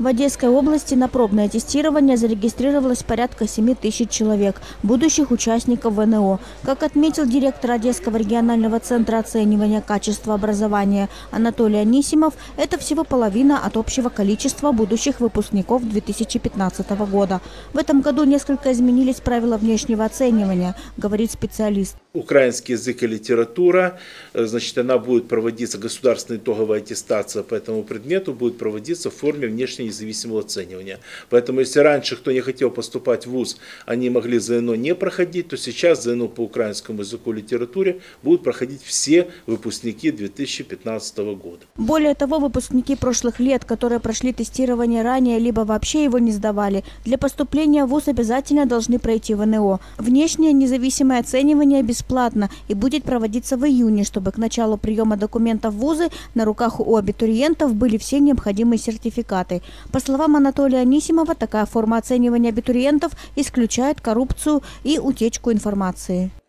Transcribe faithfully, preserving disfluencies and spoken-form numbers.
В Одесской области на пробное тестирование зарегистрировалось порядка семи тысяч человек, будущих участников вэ эн о. Как отметил директор Одесского регионального центра оценивания качества образования Анатолий Анисимов, это всего половина от общего количества будущих выпускников две тысячи пятнадцатого года. В этом году несколько изменились правила внешнего оценивания, говорит специалист. Украинский язык и литература, значит, она будет проводиться, государственная итоговая аттестация по этому предмету будет проводиться в форме внешне независимого оценивания. Поэтому, если раньше, кто не хотел поступать в вуз, они могли зэ эн о не проходить, то сейчас зэ эн о по украинскому языку и литературе будут проходить все выпускники две тысячи пятнадцатого года. Более того, выпускники прошлых лет, которые прошли тестирование ранее, либо вообще его не сдавали, для поступления в вуз обязательно должны пройти вэ эн о. Внешнее независимое оценивание бесплатно. бесплатно и будет проводиться в июне, чтобы к началу приема документов в вузы на руках у абитуриентов были все необходимые сертификаты. По словам Анатолия Анисимова, такая форма оценивания абитуриентов исключает коррупцию и утечку информации.